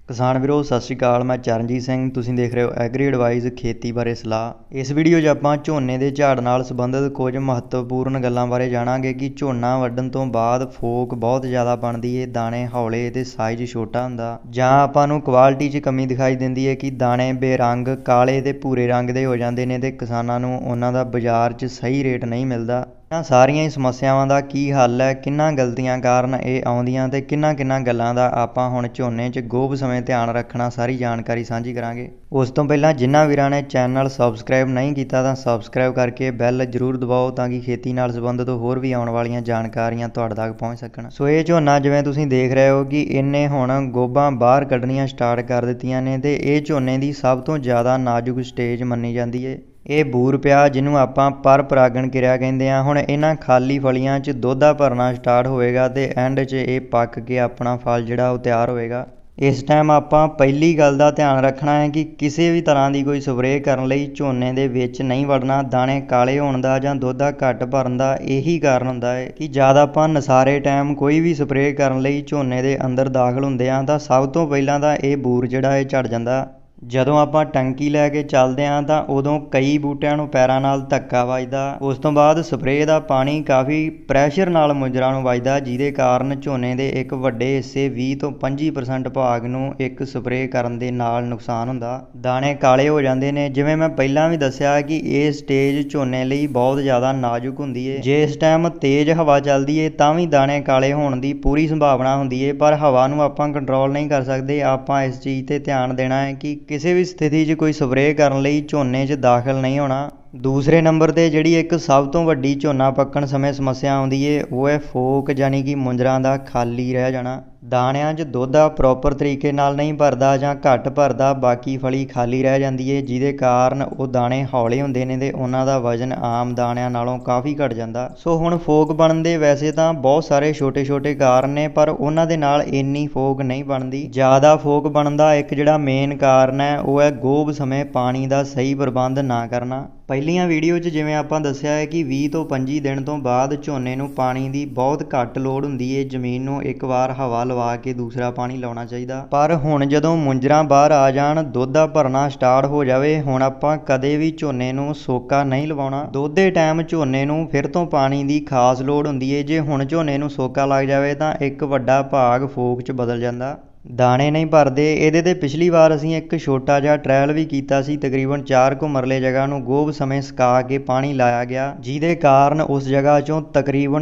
ਕਿਸਾਨ ਵੀਰੋ ਸਤਿ ਸ਼੍ਰੀ ਅਕਾਲ। ਮੈਂ ਚਰਨਜੀਤ ਸਿੰਘ, ਤੁਸੀਂ ਦੇਖ ਰਹੇ ਹੋ ਐਗਰੀ ਐਡਵਾਈਜ਼ ਖੇਤੀ ਬਾਰੇ ਸਲਾਹ। ਇਸ ਵੀਡੀਓ 'ਚ ਆਪਾਂ ਝੋਨੇ ਦੇ ਝਾੜ ਨਾਲ ਸੰਬੰਧਿਤ ਕੁਝ ਮਹੱਤਵਪੂਰਨ ਗੱਲਾਂ ਬਾਰੇ ਜਾਣਾਂਗੇ ਕਿ ਝੋਨਾ ਵੱਢਣ ਤੋਂ ਬਾਅਦ ਫੋਕ ਬਹੁਤ ਜ਼ਿਆਦਾ ਬਣਦੀ ਏ, ਦਾਣੇ ਹੌਲੇ ਤੇ ਸਾਈਜ਼ ਛੋਟਾ ਹੁੰਦਾ, ਜਾਂ ਆਪਾਂ ਨੂੰ ਕੁਆਲਿਟੀ 'ਚ ਕਮੀ ਦਿਖਾਈ ਦਿੰਦੀ ਹੈ ਕਿ ਦਾਣੇ ਬੇਰੰਗ ਕਾਲੇ ਤੇ ਭੂਰੇ ਰੰਗ ਦੇ ਹੋ ਜਾਂਦੇ ਨੇ ਤੇ ਕਿਸਾਨਾਂ ਨੂੰ ਉਹਨਾਂ ਦਾ ਬਾਜ਼ਾਰ 'ਚ ਸਹੀ ਰੇਟ ਨਹੀਂ ਮਿਲਦਾ। ਇਹਨਾਂ ਸਾਰੀਆਂ ਹੀ ਸਮੱਸਿਆਵਾਂ ਦਾ ਕੀ ਹੱਲ ਹੈ, ਕਿੰਨਾਂ ਗਲਤੀਆਂ ਕਾਰਨ ਇਹ ਆਉਂਦੀਆਂ ਤੇ ਕਿੰਨਾਂ ਗੱਲਾਂ ਦਾ ਆਪਾਂ ਹੁਣ ਝੋਨੇ 'ਚ ਗੋਭ ਸਮੇਂ ਧਿਆਨ ਰੱਖਣਾ, ਸਾਰੀ ਜਾਣਕਾਰੀ ਸਾਂਝੀ ਕਰਾਂਗੇ। ਉਸ ਤੋਂ ਪਹਿਲਾਂ ਜਿਨ੍ਹਾਂ ਵੀਰਾਂ ਨੇ ਚੈਨਲ ਸਬਸਕ੍ਰਾਈਬ ਨਹੀਂ ਕੀਤਾ ਤਾਂ ਸਬਸਕ੍ਰਾਈਬ ਕਰਕੇ ਬੈਲ ਜ਼ਰੂਰ ਦਬਾਓ ਤਾਂ ਕਿ ਖੇਤੀ ਨਾਲ ਸੰਬੰਧਿਤ ਹੋਰ ਵੀ ਆਉਣ ਵਾਲੀਆਂ ਜਾਣਕਾਰੀਆਂ ਤੁਹਾਡੇ ਤੱਕ ਪਹੁੰਚ ਸਕਣ। ਸੋ ਇਹ ਝੋਨਾ ਜਿਵੇਂ ਤੁਸੀਂ ਦੇਖ ਰਹੇ ਹੋ ਕਿ ਇਹਨੇ ਹੁਣ ਗੋਭਾਂ ਬਾਹਰ ਕੱਢਣੀਆਂ ਸਟਾਰਟ ਕਰ ਦਿੱਤੀਆਂ ਨੇ ਤੇ ਇਹ ਝੋਨੇ ਦੀ ਸਭ ਤੋਂ ਜ਼ਿਆਦਾ ਨਾਜ਼ੁਕ ਸਟੇਜ ਮੰਨੀ ਜਾਂਦੀ ਹੈ। ਇਹ ਬੂਰ ਪਿਆ ਜਿਹਨੂੰ ਆਪਾਂ ਪਰ ਪਰਾਗਣ ਕਿਰਿਆ ਕਹਿੰਦੇ ਆ। ਹੁਣ ਇਹਨਾਂ ਖਾਲੀ ਫਲੀਆਂ 'ਚ ਦੋਧਾ ਭਰਨਾ ਸਟਾਰਟ ਹੋਵੇਗਾ ਤੇ ਐਂਡ 'ਚ ਇਹ ਪੱਕ ਕੇ ਆਪਣਾ ਫਲ ਜਿਹੜਾ ਉਹ ਤਿਆਰ ਹੋਵੇਗਾ। ਇਸ ਟਾਈਮ ਆਪਾਂ ਪਹਿਲੀ ਗੱਲ ਦਾ ਧਿਆਨ ਰੱਖਣਾ ਹੈ ਕਿ ਕਿਸੇ ਵੀ ਤਰ੍ਹਾਂ ਦੀ ਕੋਈ ਸਪਰੇਅ ਕਰਨ ਲਈ ਝੋਨੇ ਦੇ ਵਿੱਚ ਨਹੀਂ ਵੜਨਾ। ਦਾਣੇ ਕਾਲੇ ਹੋਣ ਦਾ ਜਾਂ ਦੋਧਾ ਘੱਟ ਭਰਨ ਦਾ ਇਹੀ ਕਾਰਨ ਹੁੰਦਾ ਹੈ ਕਿ ਜਦ ਆਪਾਂ ਨਸਾਰੇ ਟਾਈਮ ਕੋਈ ਵੀ ਸਪਰੇਅ ਕਰਨ ਲਈ ਝੋਨੇ ਦੇ ਅੰਦਰ ਦਾਖਲ ਹੁੰਦੇ ਆ ਤਾਂ ਸਭ ਤੋਂ ਪਹਿਲਾਂ ਤਾਂ ਇਹ ਬੂਰ ਜਿਹੜਾ ਇਹ ਝੜ ਜਾਂਦਾ। ਜਦੋਂ ਆਪਾਂ ਟੰਕੀ ਲੈ ਕੇ ਚੱਲਦੇ ਹਾਂ ਤਾਂ ਉਦੋਂ ਕਈ ਬੂਟਿਆਂ ਨੂੰ ਪੈਰਾਂ ਨਾਲ ਧੱਕਾ ਵੱਜਦਾ। ਉਸ ਤੋਂ ਬਾਅਦ ਸਪਰੇਅ ਦਾ ਪਾਣੀ ਕਾਫੀ ਪ੍ਰੈਸ਼ਰ ਨਾਲ ਮੁੰਜਰਾਂ ਨੂੰ ਵੱਜਦਾ, ਜਿਹਦੇ ਕਾਰਨ ਝੋਨੇ ਦੇ ਇੱਕ ਵੱਡੇ ਹਿੱਸੇ 20 ਤੋਂ 25% ਭਾਗ ਨੂੰ ਇੱਕ ਸਪਰੇਅ ਕਰਨ ਦੇ ਨਾਲ ਨੁਕਸਾਨ ਹੁੰਦਾ। ਦਾਣੇ ਕਾਲੇ ਹੋ ਜਾਂਦੇ ਨੇ। ਜਿਵੇਂ ਮੈਂ ਪਹਿਲਾਂ ਵੀ ਦੱਸਿਆ ਕਿ ਇਹ ਸਟੇਜ ਝੋਨੇ ਲਈ ਬਹੁਤ ਜ਼ਿਆਦਾ ਨਾਜ਼ੁਕ ਹੁੰਦੀ ਹੈ। ਜੇ ਇਸ ਟਾਈਮ ਤੇਜ਼ ਹਵਾ ਚੱਲਦੀ ਹੈ ਤਾਂ ਵੀ ਦਾਣੇ ਕਾਲੇ ਹੋਣ ਦੀ ਪੂਰੀ ਸੰਭਾਵਨਾ ਹੁੰਦੀ ਹੈ, ਪਰ ਹਵਾ ਨੂੰ ਆਪਾਂ ਕੰਟਰੋਲ ਨਹੀਂ ਕਰ ਸਕਦੇ। ਆਪਾਂ ਇਸ ਚੀਜ਼ 'ਤੇ ਧਿਆਨ ਦੇਣਾ ਹੈ ਕਿ ਕਿਸੇ ਵੀ ਸਥਿਤੀ 'ਚ ਕੋਈ ਸਪਰੇਅ ਕਰਨ ਲਈ ਝੋਨੇ 'ਚ ਦਾਖਲ ਨਹੀਂ ਹੋਣਾ। ਦੂਸਰੇ ਨੰਬਰ 'ਤੇ ਜਿਹੜੀ ਇੱਕ ਸਭ ਤੋਂ ਵੱਡੀ ਝੋਨਾ ਪੱਕਣ ਸਮੇਂ ਸਮੱਸਿਆ ਆਉਂਦੀ ਏ ਉਹ ਹੈ ਫੋਕ, ਯਾਨੀ ਕਿ ਮੁੰਜਰਾਂ ਦਾ ਖਾਲੀ ਰਹਿ ਜਾਣਾ। ਦਾਣਿਆਂ 'ਚ ਦੋਧਾ ਪ੍ਰੋਪਰ ਤਰੀਕੇ ਨਾਲ ਨਹੀਂ ਭਰਦਾ ਜਾਂ ਘੱਟ ਭਰਦਾ, ਬਾਕੀ ਫਲੀ ਖਾਲੀ ਰਹਿ ਜਾਂਦੀ ਏ, ਜਿਹਦੇ ਕਾਰਨ ਉਹ ਦਾਣੇ ਹੌਲੇ ਹੁੰਦੇ ਨੇ ਤੇ ਉਹਨਾਂ ਦਾ ਵਜ਼ਨ ਆਮ ਦਾਣਿਆਂ ਨਾਲੋਂ ਕਾਫੀ ਘੱਟ ਜਾਂਦਾ। ਸੋ ਹੁਣ ਫੋਕ ਬਣਨ ਦੇ ਵੈਸੇ ਤਾਂ ਬਹੁਤ ਸਾਰੇ ਛੋਟੇ ਕਾਰਨ ਨੇ, ਪਰ ਉਹਨਾਂ ਦੇ ਨਾਲ ਇੰਨੀ ਫੋਕ ਨਹੀਂ ਬਣਦੀ। ਜ਼ਿਆਦਾ ਫੋਕ ਬਣਨ ਦਾ ਇੱਕ ਜਿਹੜਾ ਮੇਨ ਕਾਰਨ ਹੈ ਉਹ ਹੈ ਗੋਭ ਸਮੇਂ ਪਾਣੀ ਦਾ ਸਹੀ ਪ੍ਰਬੰਧ ਨਾ ਕਰਨਾ। ਪਹਿਲੀਆਂ ਵੀਡੀਓ 'ਚ ਜਿਵੇਂ ਆਪਾਂ ਦੱਸਿਆ ਹੈ ਕਿ 20 ਤੋਂ 25 ਦਿਨ ਤੋਂ ਬਾਅਦ ਝੋਨੇ ਨੂੰ ਪਾਣੀ ਦੀ ਬਹੁਤ ਘੱਟ ਲੋੜ ਹੁੰਦੀ ਹੈ। ਜ਼ਮੀਨ ਨੂੰ ਇੱਕ ਵਾਰ ਹਵਾ ਲਵਾ ਕੇ ਦੂਸਰਾ ਪਾਣੀ ਲਾਉਣਾ ਚਾਹੀਦਾ। ਪਰ ਹੁਣ ਜਦੋਂ ਮੁੰਜਰਾਂ ਬਾਹਰ ਆ ਜਾਣ, ਦੋਧਾ ਭਰਨਾ ਸਟਾਰਟ ਹੋ ਜਾਵੇ, ਹੁਣ ਆਪਾਂ ਕਦੇ ਵੀ ਝੋਨੇ ਨੂੰ ਸੋਕਾ ਨਹੀਂ ਲਵਾਉਣਾ। ਦੋਧੇ ਟਾਈਮ ਝੋਨੇ ਨੂੰ ਫਿਰ ਤੋਂ ਪਾਣੀ ਦੀ ਖਾਸ ਲੋੜ ਹੁੰਦੀ ਹੈ। ਜੇ ਹੁਣ ਝੋਨੇ ਨੂੰ ਸੋਕਾ ਲੱਗ ਜਾਵੇ ਤਾਂ ਇੱਕ ਵੱਡਾ ਭਾਗ ਫੋਕ 'ਚ ਬਦਲ ਜਾਂਦਾ, ਦਾਣੇ ਨਹੀਂ ਭਰਦੇ। ਇਹਦੇ ਤੇ ਪਿਛਲੀ ਵਾਰ ਅਸੀਂ ਇੱਕ ਛੋਟਾ ਜਿਹਾ ਟ੍ਰਾਇਲ ਵੀ ਕੀਤਾ ਸੀ। ਤਕਰੀਬਨ 4 ਕੁ ਮਰਲੇ ਜਗ੍ਹਾ ਨੂੰ ਗੋਭ ਸਮੇਂ ਸੁਕਾ ਕੇ ਪਾਣੀ ਲਾਇਆ ਗਿਆ, ਜਿਹਦੇ ਕਾਰਨ ਉਸ ਜਗ੍ਹਾ 'ਚੋਂ ਤਕਰੀਬਨ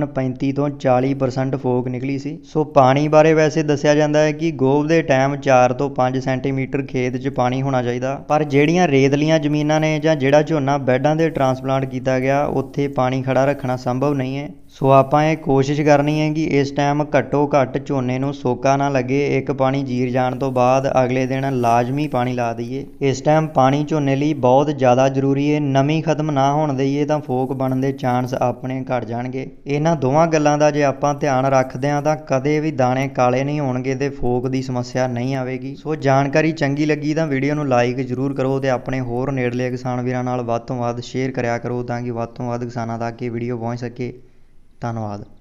35 ਤੋਂ 40% ਫੋਕ ਨਿਕਲੀ ਸੀ। ਸੋ ਪਾਣੀ ਬਾਰੇ ਵੈਸੇ ਦੱਸਿਆ ਜਾਂਦਾ ਹੈ ਕਿ ਗੋਭ ਦੇ ਟਾਈਮ 4 ਤੋਂ 5 ਸੈਂਟੀਮੀਟਰ ਖੇਤ 'ਚ ਪਾਣੀ ਹੋਣਾ ਚਾਹੀਦਾ, ਪਰ ਜਿਹੜੀਆਂ ਰੇਤਲੀਆਂ ਜ਼ਮੀਨਾਂ ਨੇ ਜਾਂ ਜਿਹੜਾ ਝੋਨਾ ਬੈਡਾਂ ਦੇ ਟਰਾਂਸਪਲਾਂਟ ਕੀਤਾ ਗਿਆ ਉੱਥੇ ਪਾਣੀ ਖੜਾ ਰੱਖਣਾ ਸੰਭਵ ਨਹੀਂ ਹੈ। ਸੋ ਆਪਾਂ ਇਹ ਕੋਸ਼ਿਸ਼ ਕਰਨੀ ਹੈ ਕਿ ਇਸ ਟਾਈਮ ਘੱਟੋ ਘੱਟ ਝੋਨੇ ਨੂੰ ਸੋਕਾ ਨਾ ਲੱਗੇ। ਇੱਕ ਪਾਣੀ ਜੀਰ ਜਾਣ ਤੋਂ ਬਾਅਦ ਅਗਲੇ ਦਿਨ ਲਾਜ਼ਮੀ ਪਾਣੀ ਲਾ ਦਈਏ। ਇਸ ਟਾਈਮ ਪਾਣੀ ਝੋਨੇ ਲਈ ਬਹੁਤ ਜ਼ਿਆਦਾ ਜ਼ਰੂਰੀ ਹੈ। ਨਮੀ ਖਤਮ ਨਾ ਹੋਣ ਦਈਏ ਤਾਂ ਫੋਕ ਬਣਨ ਦੇ ਚਾਂਸ ਆਪਣੇ ਘਟ ਜਾਣਗੇ। ਇਹਨਾਂ ਦੋਵਾਂ ਗੱਲਾਂ ਦਾ ਜੇ ਆਪਾਂ ਧਿਆਨ ਰੱਖਦੇ ਹਾਂ ਤਾਂ ਕਦੇ ਵੀ ਦਾਣੇ ਕਾਲੇ ਨਹੀਂ ਹੋਣਗੇ ਤੇ ਫੋਕ ਦੀ ਸਮੱਸਿਆ ਨਹੀਂ ਆਵੇਗੀ। ਸੋ ਜਾਣਕਾਰੀ ਚੰਗੀ ਲੱਗੀ ਤਾਂ ਵੀਡੀਓ ਨੂੰ ਲਾਈਕ ਜ਼ਰੂਰ ਕਰੋ ਤੇ ਆਪਣੇ ਹੋਰ ਨੇੜਲੇ ਕਿਸਾਨ ਵੀਰਾਂ ਨਾਲ ਵੱਧ ਤੋਂ ਵੱਧ ਸ਼ੇਅਰ ਕਰਿਆ ਕਰੋ ਤਾਂ ਕਿ ਵੱਧ ਤੋਂ ਵੱਧ ਕਿਸਾਨਾਂ ਤੱਕ ਇਹ ਵੀਡੀਓ ਪਹੁੰਚ ਸਕੇ। ਧੰਨਵਾਦ।